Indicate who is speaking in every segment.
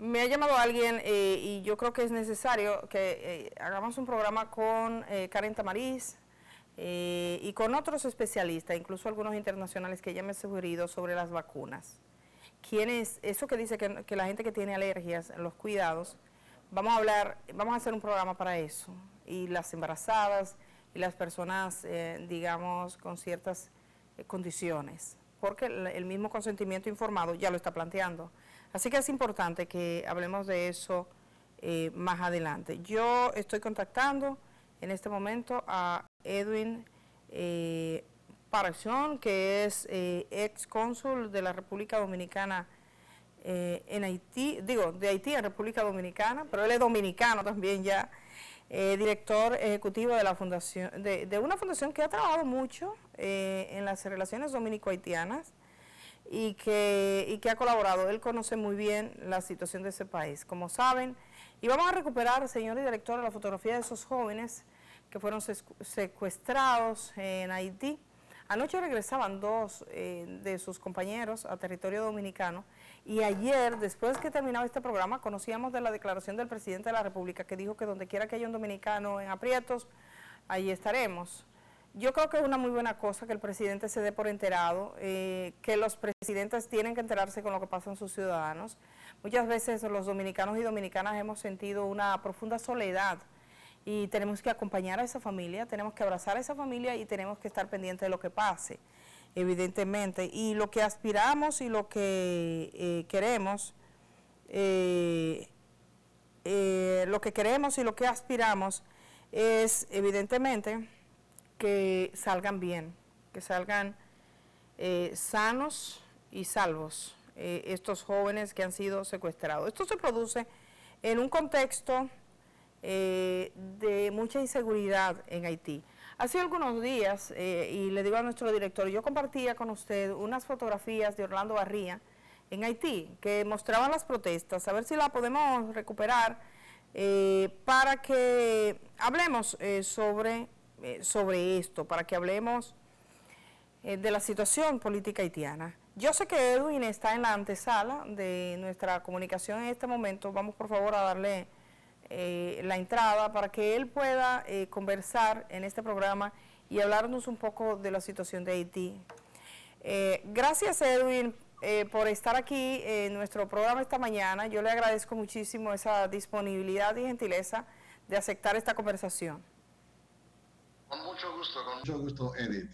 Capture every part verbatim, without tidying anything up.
Speaker 1: Me ha llamado alguien eh, y yo creo que es necesario que eh, hagamos un programa con eh, Karen Tamariz eh, y con otros especialistas, incluso algunos internacionales que ya me han sugerido sobre las vacunas. ¿Quién es? Eso que dice que, que la gente que tiene alergias, los cuidados, vamos a hablar, vamos a hacer un programa para eso. Y las embarazadas y las personas, eh, digamos, con ciertas eh, condiciones, porque el, el mismo consentimiento informado ya lo está planteando. Así que es importante que hablemos de eso eh, más adelante. Yo estoy contactando en este momento a Edwin eh, Paración, que es eh, ex cónsul de la República Dominicana eh, en Haití, digo, de Haití en República Dominicana, pero él es dominicano también ya, eh, director ejecutivo de la fundación, de, de una fundación que ha trabajado mucho eh, en las relaciones dominico-haitianas, y que, y que ha colaborado. Él conoce muy bien la situación de ese país, como saben. Y vamos a recuperar, señor director, la fotografía de esos jóvenes que fueron secuestrados en Haití. Anoche regresaban dos eh, de sus compañeros a territorio dominicano, y ayer, después que terminaba este programa, conocíamos de la declaración del presidente de la República, que dijo que donde quiera que haya un dominicano en aprietos, ahí estaremos. Yo creo que es una muy buena cosa que el presidente se dé por enterado, eh, que los presidentes tienen que enterarse con lo que pasa en sus ciudadanos. Muchas veces los dominicanos y dominicanas hemos sentido una profunda soledad y tenemos que acompañar a esa familia, tenemos que abrazar a esa familia y tenemos que estar pendientes de lo que pase, evidentemente. Y lo que aspiramos y lo que eh, queremos, eh, eh, lo que queremos y lo que aspiramos es, evidentemente, que salgan bien, que salgan eh, sanos y salvos eh, estos jóvenes que han sido secuestrados. Esto se produce en un contexto eh, de mucha inseguridad en Haití. Hace algunos días, eh, y le digo a nuestro director, yo compartía con usted unas fotografías de Orlando Barría en Haití, que mostraban las protestas, a ver si la podemos recuperar, eh, para que hablemos eh, sobre... sobre esto, para que hablemos eh, de la situación política haitiana. Yo sé que Edwin está en la antesala de nuestra comunicación en este momento. Vamos por favor a darle eh, la entrada para que él pueda eh, conversar en este programa y hablarnos un poco de la situación de Haití. Eh, gracias Edwin eh, por estar aquí en nuestro programa esta mañana. Yo le agradezco muchísimo esa disponibilidad y gentileza de aceptar esta conversación.
Speaker 2: Con mucho gusto, con mucho gusto, Edith.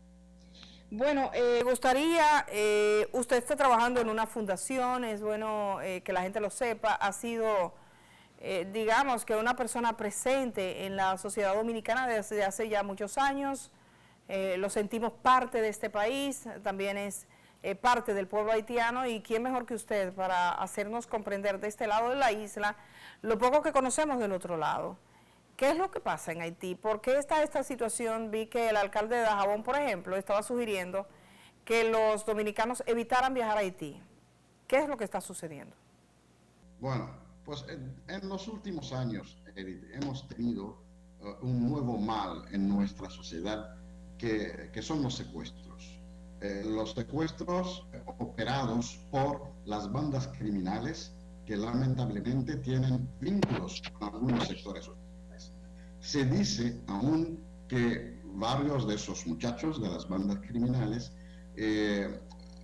Speaker 1: Bueno, me eh, gustaría, eh, usted está trabajando en una fundación, es bueno eh, que la gente lo sepa, ha sido, eh, digamos, que una persona presente en la sociedad dominicana desde hace ya muchos años, eh, lo sentimos parte de este país, también es eh, parte del pueblo haitiano, y quién mejor que usted para hacernos comprender de este lado de la isla lo poco que conocemos del otro lado. ¿Qué es lo que pasa en Haití? ¿Por qué está esta situación? Vi que el alcalde de Dajabón, por ejemplo, estaba sugiriendo que los dominicanos evitaran viajar a Haití. ¿Qué es lo que está sucediendo?
Speaker 2: Bueno, pues en, en los últimos años, Edith, hemos tenido uh, un nuevo mal en nuestra sociedad, que, que son los secuestros. Eh, los secuestros operados por las bandas criminales que lamentablemente tienen vínculos con algunos sectores sociales. Se dice aún que varios de esos muchachos de las bandas criminales eh,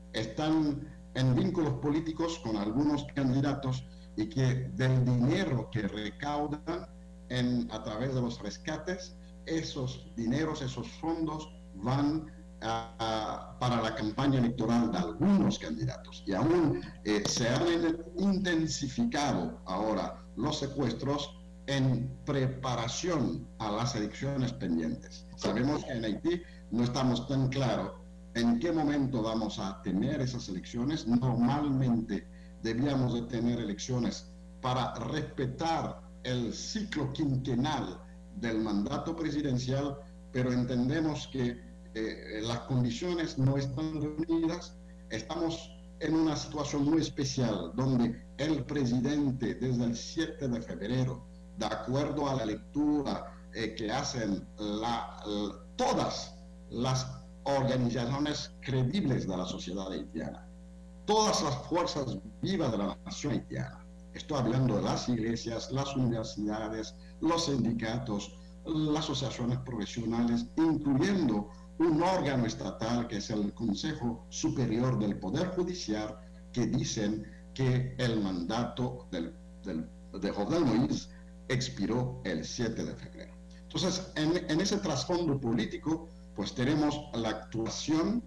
Speaker 2: están en vínculos políticos con algunos candidatos y que del dinero que recaudan en, a través de los rescates, esos dineros, esos fondos van a, a, para la campaña electoral de algunos candidatos. Y aún eh, se han intensificado ahora los secuestros en preparación a las elecciones pendientes. Sabemos que en Haití no estamos tan claros en qué momento vamos a tener esas elecciones. Normalmente debíamos de tener elecciones para respetar el ciclo quinquenal del mandato presidencial, pero entendemos que eh, las condiciones no están reunidas. Estamos en una situación muy especial donde el presidente desde el siete de febrero, de acuerdo a la lectura eh, que hacen la, la, todas las organizaciones creíbles de la sociedad haitiana, todas las fuerzas vivas de la nación haitiana, Estoy hablando de las iglesias, las universidades, los sindicatos, las asociaciones profesionales, incluyendo un órgano estatal que es el Consejo Superior del Poder Judicial, que dicen que el mandato del, del, de Jovenel Moïse expiró el siete de febrero. Entonces, en, en ese trasfondo político, pues tenemos la actuación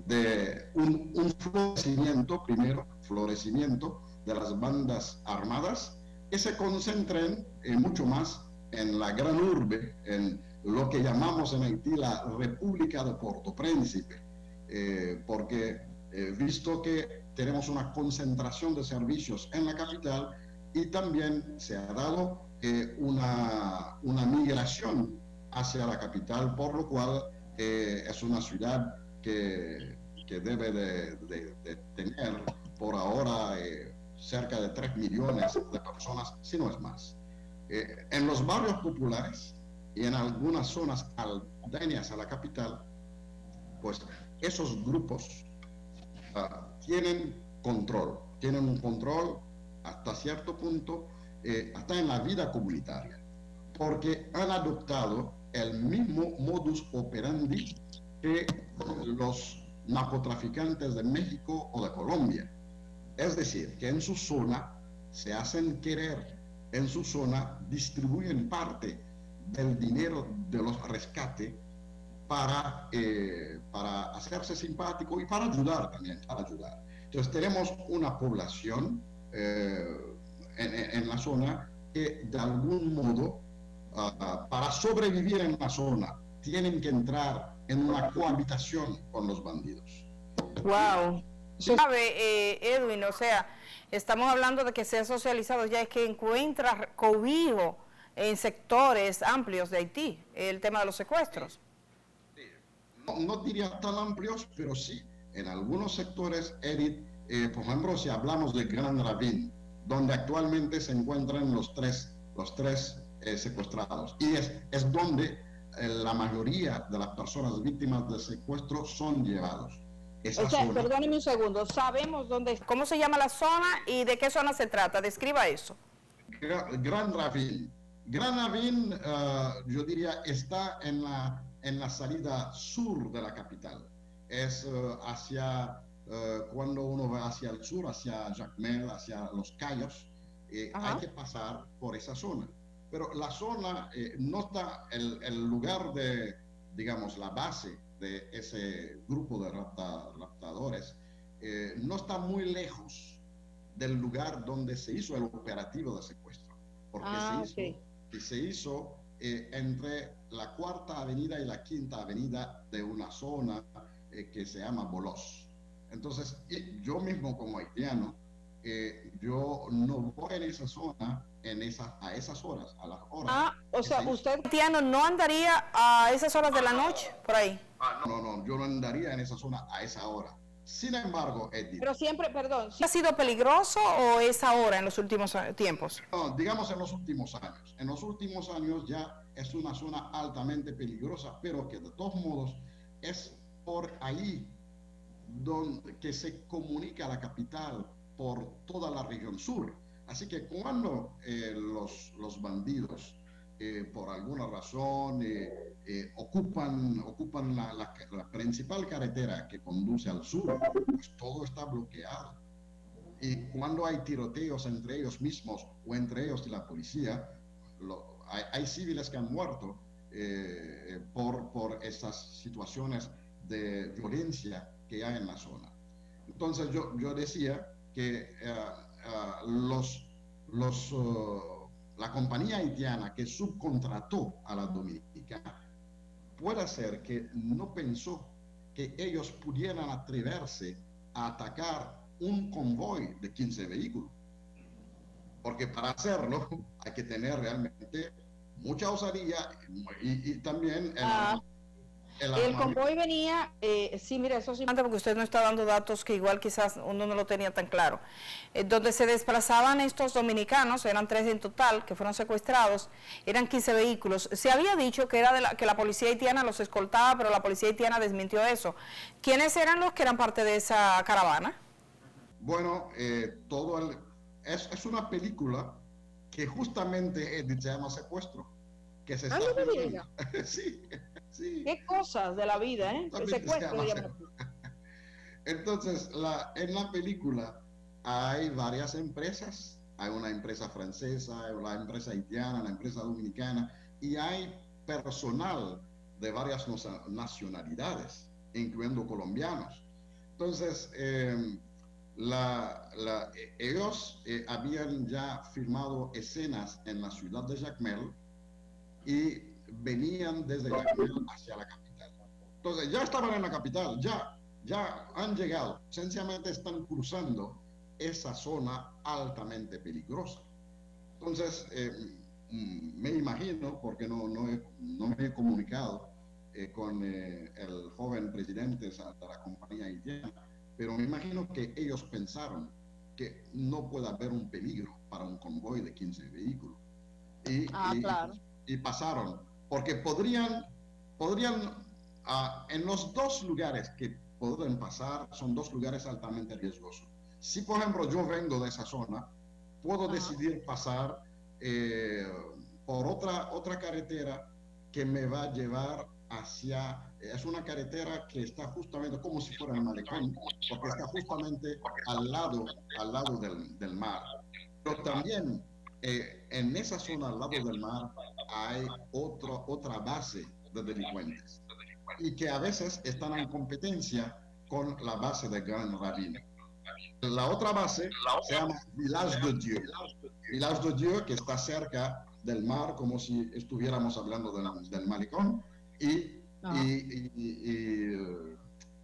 Speaker 2: de un, un florecimiento, primero, florecimiento de las bandas armadas, que se concentren eh, mucho más en la gran urbe, en lo que llamamos en Haití la República de Puerto Príncipe, eh, porque eh, visto que tenemos una concentración de servicios en la capital y también se ha dado eh, una, una migración hacia la capital, por lo cual eh, es una ciudad que, que debe de, de, de tener por ahora eh, cerca de tres millones de personas, si no es más. Eh, en los barrios populares y en algunas zonas aledañas a la capital, pues esos grupos uh, tienen control, tienen un control hasta cierto punto, eh, hasta en la vida comunitaria, porque han adoptado el mismo modus operandi que los narcotraficantes de México o de Colombia. Es decir, que en su zona se hacen querer, en su zona distribuyen parte del dinero de los rescates para, eh, para hacerse simpático y para ayudar también, para ayudar. Entonces tenemos una población eh, en, en la zona que de algún modo, uh, para sobrevivir en la zona, tienen que entrar en una cohabitación con los bandidos.
Speaker 1: Wow. Sabe, eh, Edwin, o sea, estamos hablando de que sea socializado, ya es que encuentra cobijo en sectores amplios de Haití, el tema de los secuestros.
Speaker 2: No, no diría tan amplios, pero sí, en algunos sectores, Edith, eh, por ejemplo, si hablamos de Grand Ravine, donde actualmente se encuentran los tres, los tres eh, secuestrados, y es, es donde eh, la mayoría de las personas víctimas del secuestro son llevados.
Speaker 1: Esa o sea, zona, perdóneme un segundo, sabemos dónde, cómo se llama la zona y de qué zona se trata, describa eso.
Speaker 2: Grand Ravine. Grand Ravine, uh, yo diría, está en la, en la salida sur de la capital. Es uh, hacia, uh, cuando uno va hacia el sur, hacia Jacmel, hacia Los Cayos, eh, hay que pasar por esa zona. Pero la zona eh, no está, el, el lugar de, digamos, la base de ese grupo de rapta, raptadores, eh, no está muy lejos del lugar donde se hizo el operativo de secuestro, porque ah, se, hizo, okay. se hizo eh, entre la Cuarta Avenida y la Quinta Avenida de una zona eh, que se llama Bolos. Entonces, yo mismo como haitiano, eh, yo no voy en esa zona en esa, a esas horas, a las horas.
Speaker 1: Ah, o sea, usted haitiano no andaría a esas horas de la noche, por ahí.
Speaker 2: Ah, no, no, yo no andaría en esa zona a esa hora. Sin embargo, Edith,
Speaker 1: pero siempre, perdón, ¿ha sido peligroso o es ahora en los últimos tiempos?
Speaker 2: No, digamos en los últimos años. En los últimos años ya es una zona altamente peligrosa, pero que de todos modos es por ahí donde que se comunica la capital por toda la región sur. Así que cuando eh, los, los bandidos eh, por alguna razón eh, eh, ocupan, ocupan la, la, la principal carretera que conduce al sur, pues todo está bloqueado. Y cuando hay tiroteos entre ellos mismos o entre ellos y la policía, lo, hay, hay civiles que han muerto eh, por, por esas situaciones de violencia que hay en la zona. Entonces yo, yo decía que uh, uh, los, los, uh, la compañía haitiana que subcontrató a la dominicana puede ser que no pensó que ellos pudieran atreverse a atacar un convoy de quince vehículos, porque para hacerlo hay que tener realmente mucha osadía y, y también el,
Speaker 1: ah, el, el convoy venía, eh, sí, mira, eso sí, porque usted no está dando datos que igual quizás uno no lo tenía tan claro, eh, donde se desplazaban estos dominicanos, eran tres en total, que fueron secuestrados, eran quince vehículos. Se había dicho que, era de la, que la policía haitiana los escoltaba, pero la policía haitiana desmintió eso. ¿Quiénes eran los que eran parte de esa caravana?
Speaker 2: Bueno, eh, todo el, es, es una película que justamente Edith, se llama Secuestro, que se
Speaker 3: Ah,
Speaker 2: está
Speaker 3: no me
Speaker 2: filmando.
Speaker 3: diga.
Speaker 2: Sí, sí.
Speaker 3: Qué cosas de la vida, ¿eh? El
Speaker 2: Justamente se
Speaker 3: secuestro,
Speaker 2: llama
Speaker 3: digamos.
Speaker 2: Entonces, la, en la película hay varias empresas. Hay una empresa francesa, hay una empresa haitiana, una empresa dominicana, y hay personal de varias nacionalidades, incluyendo colombianos. Entonces, eh, la, la, ellos eh, habían ya filmado escenas en la ciudad de Jacmel y venían desde Jacmel hacia la capital. Entonces, ya estaban en la capital, ya, ya han llegado, sencillamente están cruzando esa zona altamente peligrosa. Entonces, eh, me imagino, porque no, no, he, no me he comunicado eh, con eh, el joven presidente de la compañía haitiana, pero me imagino que ellos pensaron que no puede haber un peligro para un convoy de quince vehículos. Y,
Speaker 3: Ah,
Speaker 2: y,
Speaker 3: claro.
Speaker 2: y pasaron, porque podrían, podrían uh, en los dos lugares que pueden pasar, son dos lugares altamente riesgosos. Si, por ejemplo, yo vengo de esa zona, puedo Ajá. decidir pasar eh, por otra, otra carretera que me va a llevar hacia, es una carretera que está justamente como si fuera el malecón, porque está justamente al lado, al lado del, del mar. Pero también eh, en esa zona al lado del mar hay otro, otra base de delincuentes y que a veces están en competencia con la base de Grand Ravine. La otra base se llama Village de Dieu. Village de Dieu, que está cerca del mar, como si estuviéramos hablando del, del malecón, y, y, y, y uh,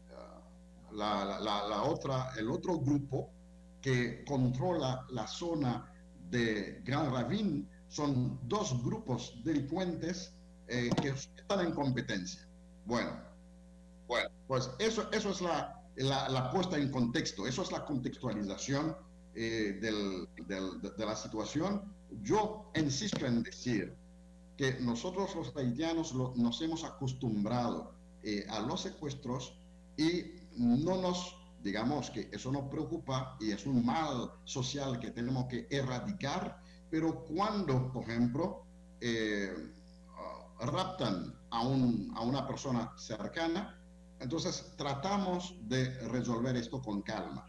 Speaker 2: la, la, la otra, el otro grupo que controla la zona de Grand Ravine son dos grupos delincuentes eh, que están en competencia. Bueno, bueno, pues eso, eso es la, la, la puesta en contexto, eso es la contextualización eh, del, del, de, de la situación. Yo insisto en decir que nosotros los haitianos lo, nos hemos acostumbrado eh, a los secuestros y no nos, digamos que eso nos preocupa y es un mal social que tenemos que erradicar, pero cuando, por ejemplo, eh, uh, raptan a, un, a una persona cercana, entonces tratamos de resolver esto con calma.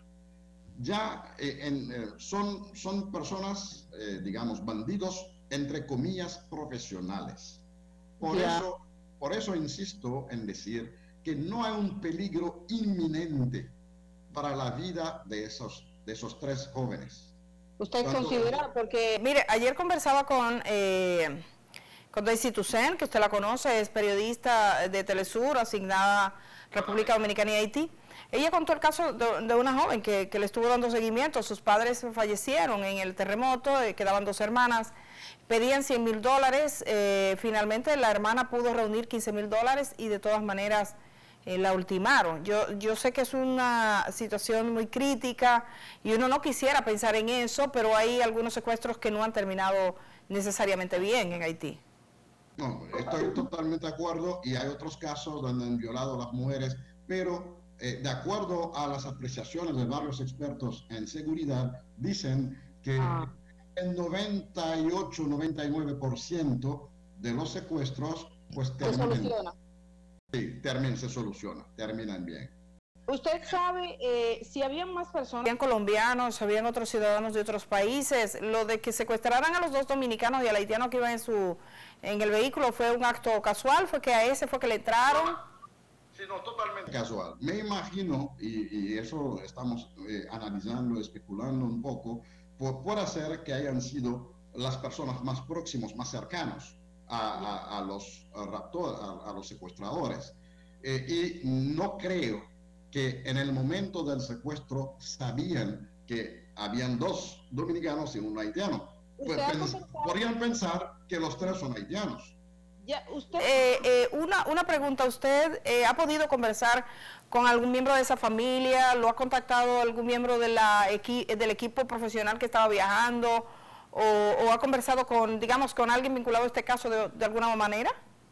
Speaker 2: Ya eh, en, eh, son, son personas, eh, digamos, bandidos, entre comillas, profesionales. Por, yeah. eso, por eso insisto en decir que no hay un peligro inminente para la vida de esos, de esos tres jóvenes.
Speaker 3: ¿Usted Tanto, considera? Porque,
Speaker 1: mire, ayer conversaba con, eh, con Daisy Toussaint, que usted la conoce, es periodista de Telesur, asignada a República Dominicana y Haití. Ella contó el caso de, de una joven que, que le estuvo dando seguimiento. Sus padres fallecieron en el terremoto, eh, quedaban dos hermanas, pedían cien mil dólares, eh, finalmente la hermana pudo reunir quince mil dólares y de todas maneras eh, la ultimaron. Yo, yo sé que es una situación muy crítica y uno no quisiera pensar en eso, pero hay algunos secuestros que no han terminado necesariamente bien en Haití.
Speaker 2: No, estoy totalmente de acuerdo y hay otros casos donde han violado a las mujeres, pero eh, de acuerdo a las apreciaciones de varios expertos en seguridad, dicen que ah. el noventa y ocho, noventa y nueve por ciento de los secuestros pues terminan,
Speaker 3: se soluciona.
Speaker 2: Sí, terminan, se soluciona, terminan bien.
Speaker 3: ¿Usted sabe eh, si habían más personas?
Speaker 1: Habían colombianos, habían otros ciudadanos de otros países. Lo de que secuestraran a los dos dominicanos y al haitiano que iba en su en el vehículo fue un acto casual, fue que a ese fue que le entraron.
Speaker 2: Sí, no, totalmente casual. Me imagino, y, y eso estamos eh, analizando, especulando un poco, por, por hacer que hayan sido las personas más próximas, más cercanos a, a, a los raptores, a, a los secuestradores. Eh, y no creo que en el momento del secuestro sabían que habían dos dominicanos y un haitiano. Pues pens podrían pensar que los tres son haitianos.
Speaker 1: Ya, usted... eh, eh, una, una pregunta, ¿usted eh, ha podido conversar con algún miembro de esa familia? ¿Lo ha contactado algún miembro de la equi del equipo profesional que estaba viajando? O, ¿O ha conversado con, digamos, con alguien vinculado a este caso de, de alguna manera?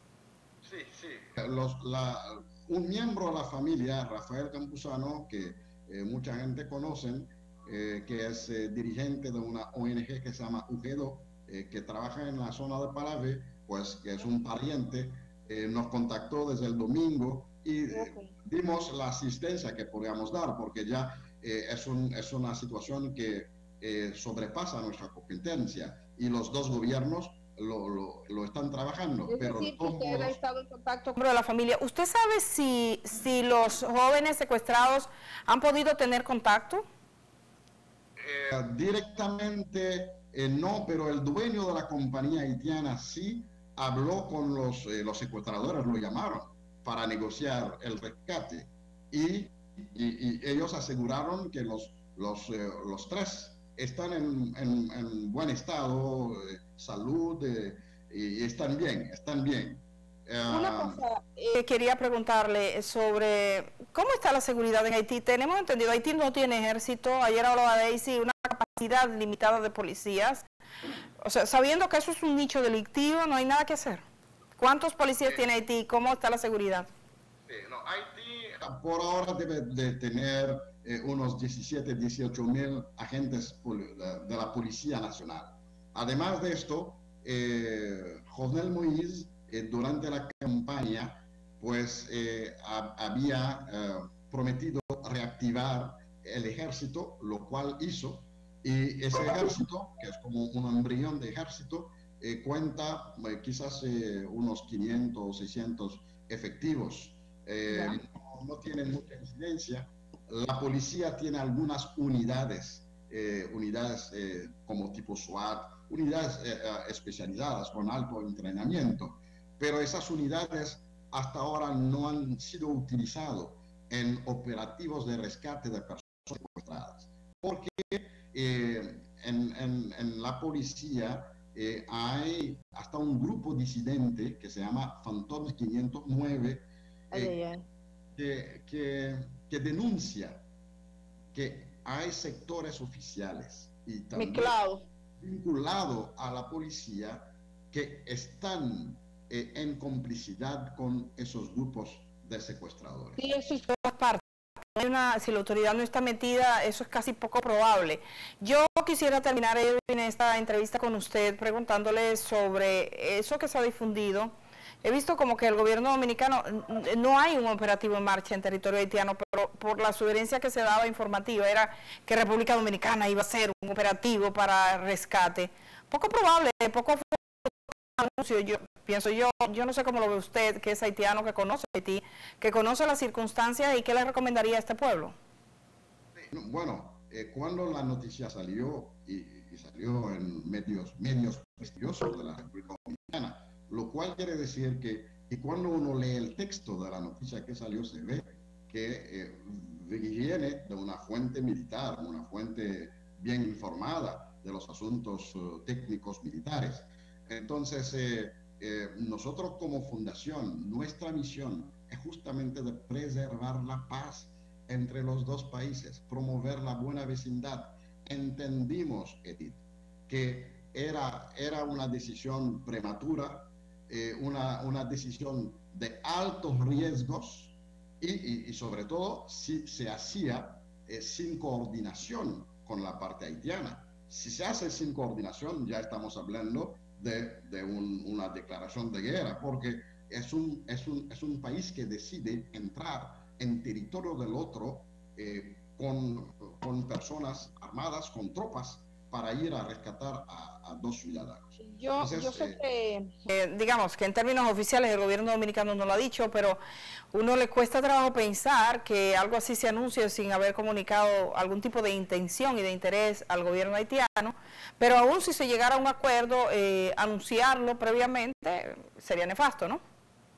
Speaker 2: Sí, sí. Los, la, un miembro de la familia, Rafael Campuzano, que eh, mucha gente conoce, eh, que es eh, dirigente de una O N G que se llama Ugedo, eh, que trabaja en la zona de Palave, pues que es un pariente, eh, nos contactó desde el domingo y eh, dimos la asistencia que podíamos dar, porque ya eh, es, un, es una situación que eh, sobrepasa nuestra competencia y los dos gobiernos lo, lo, lo están trabajando.
Speaker 3: Es
Speaker 2: pero
Speaker 3: decir, que usted
Speaker 2: modos,
Speaker 3: ha estado en contacto
Speaker 1: con de la familia. ¿Usted sabe si, si los jóvenes secuestrados han podido tener contacto?
Speaker 2: Eh, directamente eh, no, pero el dueño de la compañía haitiana sí habló con los, eh, los secuestradores, lo llamaron para negociar el rescate y, y, y ellos aseguraron que los, los, eh, los tres están en, en, en buen estado, eh, salud, eh, y están bien, están bien.
Speaker 1: Una cosa, eh, quería preguntarle sobre cómo está la seguridad en Haití. Tenemos entendido, Haití no tiene ejército, ayer hablaba Daisy, una capacidad limitada de policías. O sea, sabiendo que eso es un nicho delictivo, no hay nada que hacer. ¿Cuántos policías sí. tiene Haití? ¿Cómo está la seguridad?
Speaker 2: Sí, no, Haití por ahora debe de tener eh, unos diecisiete, dieciocho mil agentes de la Policía Nacional. Además de esto, eh, Jovenel Moïse, eh, durante la campaña, pues eh, ha, había eh, prometido reactivar el ejército, lo cual hizo, y ese ejército, que es como un embrión de ejército, eh, cuenta eh, quizás eh, unos quinientos o seiscientos efectivos. Eh, no, no tienen mucha incidencia. La policía tiene algunas unidades, eh, unidades eh, como tipo SWAT, unidades eh, especializadas con alto entrenamiento, pero esas unidades hasta ahora no han sido utilizadas en operativos de rescate de personas secuestradas, porque eh, en, en, en la policía eh, hay hasta un grupo disidente que se llama Fantomes quinientos nueve, eh, que, que, que denuncia que hay sectores oficiales y también vinculados a la policía que están eh, en complicidad con esos grupos de secuestradores.
Speaker 1: Sí, eso es todas partes. Hay una, si la autoridad no está metida, eso es casi poco probable. Yo quisiera terminar en esta entrevista con usted preguntándole sobre eso que se ha difundido. He visto como que el gobierno dominicano, no hay un operativo en marcha en territorio haitiano, pero por la sugerencia que se daba informativa era que República Dominicana iba a hacer un operativo para rescate. Poco probable, poco anuncio, yo pienso yo, yo no sé cómo lo ve usted, que es haitiano, que conoce Haití, que conoce las circunstancias y qué le recomendaría a este pueblo.
Speaker 2: Bueno, eh, cuando la noticia salió y, y salió en medios, medios prestigiosos de la República Dominicana, lo cual quiere decir que, que cuando uno lee el texto de la noticia que salió, se ve que eh, viene de una fuente militar, una fuente bien informada de los asuntos uh, técnicos militares. Entonces, eh, eh, nosotros como fundación, nuestra misión es justamente de preservar la paz entre los dos países, promover la buena vecindad. Entendimos, Edith, que era, era una decisión prematura, eh, una, una decisión de altos riesgos y, y, y sobre todo si se hacía eh, sin coordinación con la parte haitiana. Si se hace sin coordinación, ya estamos hablando de, de un, una declaración de guerra, porque es un, es, un, es un país que decide entrar en territorio del otro eh, con, con personas armadas, con tropas, para ir a rescatar a, a dos ciudadanos.
Speaker 3: Yo, Entonces, yo sé
Speaker 1: eh, que, eh, digamos que en términos oficiales el gobierno dominicano no lo ha dicho, pero uno le cuesta trabajo pensar que algo así se anuncie sin haber comunicado algún tipo de intención y de interés al gobierno haitiano, pero aún si se llegara a un acuerdo, eh, anunciarlo previamente sería nefasto, ¿no?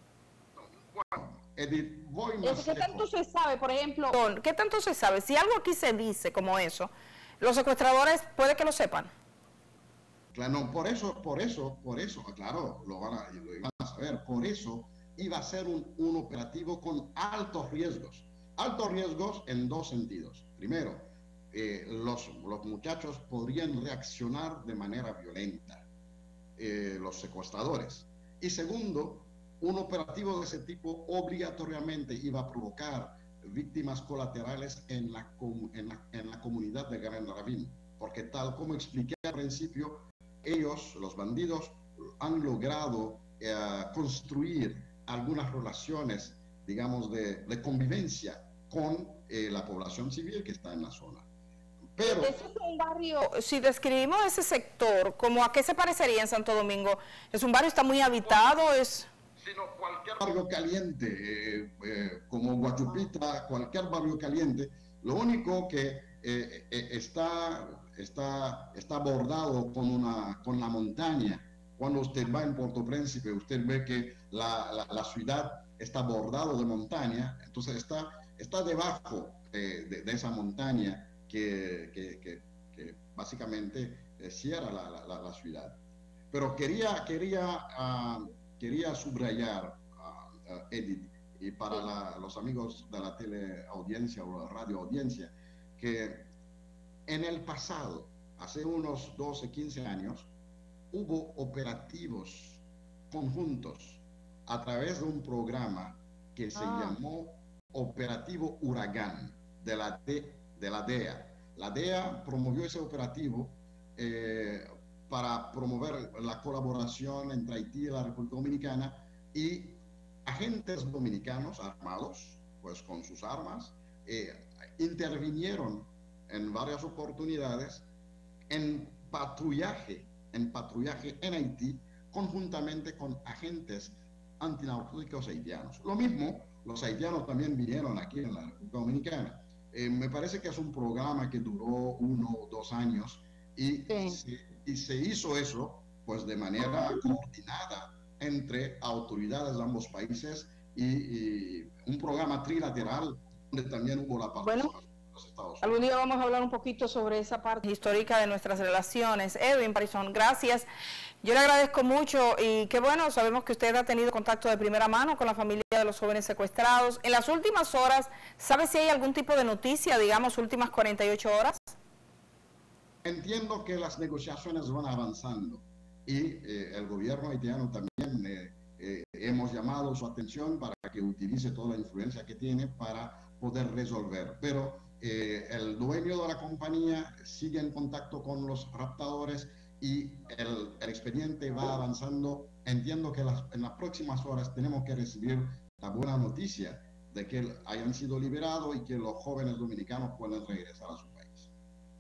Speaker 2: Bueno, Edith, voy más
Speaker 3: ¿Qué tanto se sabe, por ejemplo?
Speaker 1: ¿Qué tanto se sabe? Si algo aquí se dice como eso, los secuestradores puede que lo sepan.
Speaker 2: Claro, no, por eso, por eso, por eso, claro, lo van a, lo iban a saber, por eso iba a ser un, un operativo con altos riesgos. Altos riesgos en dos sentidos. Primero, eh, los, los muchachos podrían reaccionar de manera violenta, eh, los secuestradores. Y segundo, un operativo de ese tipo obligatoriamente iba a provocar víctimas colaterales en la, en la, en la comunidad de Garenda Rabin, porque tal como expliqué al principio, ellos, los bandidos, han logrado eh, construir algunas relaciones, digamos, de, de convivencia con eh, la población civil que está en la zona. Pero
Speaker 1: ese es un barrio, si describimos ese sector, ¿cómo a qué se parecería en Santo Domingo? ¿Es un barrio, está muy habitado? Es
Speaker 2: sino cualquier barrio caliente, eh, eh, como Guachupita, cualquier barrio caliente, lo único que eh, eh, está, está, está bordado con, una, con la montaña. Cuando usted va en Puerto Príncipe, usted ve que la, la, la ciudad está bordado de montaña, entonces está, está debajo eh, de, de esa montaña que, que, que, que básicamente eh, cierra la, la, la ciudad. Pero quería, quería, uh, quería subrayar, uh, uh, Edith, y para la, los amigos de la teleaudiencia o la radioaudiencia, que en el pasado, hace unos doce, quince años, hubo operativos conjuntos a través de un programa que se ah. llamó Operativo Huracán de la, de, de la D E A. La D E A promovió ese operativo eh, para promover la colaboración entre Haití y la República Dominicana, y agentes dominicanos armados, pues con sus armas, eh, intervinieron en varias oportunidades en patrullaje, en patrullaje en Haití, conjuntamente con agentes antinarcóticos haitianos. Lo mismo, los haitianos también vinieron aquí en la República Dominicana. Eh, me parece que es un programa que duró uno o dos años y, sí. se, y se hizo eso pues de manera coordinada entre autoridades de ambos países y, y un programa trilateral donde también hubo la participación. Bueno.
Speaker 3: Algún día vamos a hablar un poquito sobre esa parte
Speaker 1: histórica de nuestras relaciones. Edwin Parizón, gracias. Yo le agradezco mucho y qué bueno, sabemos que usted ha tenido contacto de primera mano con la familia de los jóvenes secuestrados. En las últimas horas, ¿sabe si hay algún tipo de noticia, digamos, últimas cuarenta y ocho horas?
Speaker 2: Entiendo que las negociaciones van avanzando y eh, el gobierno haitiano también eh, eh, hemos llamado su atención para que utilice toda la influencia que tiene para poder resolver, pero Eh, el dueño de la compañía sigue en contacto con los raptadores y el, el expediente va avanzando. Entiendo que las, en las próximas horas tenemos que recibir la buena noticia de que hayan sido liberados y que los jóvenes dominicanos puedan regresar a su país.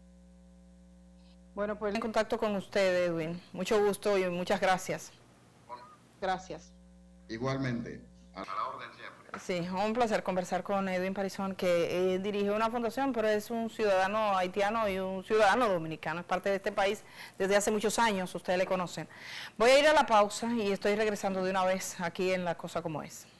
Speaker 1: Bueno, pues en contacto con usted, Edwin. Mucho gusto y muchas gracias.
Speaker 2: Bueno,
Speaker 3: gracias.
Speaker 2: Igualmente, a la orden siempre.
Speaker 1: Sí, un placer conversar con Edwin Parizón, que eh, dirige una fundación, pero es un ciudadano haitiano y un ciudadano dominicano, es parte de este país desde hace muchos años, ustedes le conocen. Voy a ir a la pausa y estoy regresando de una vez aquí en La Cosa Como Es.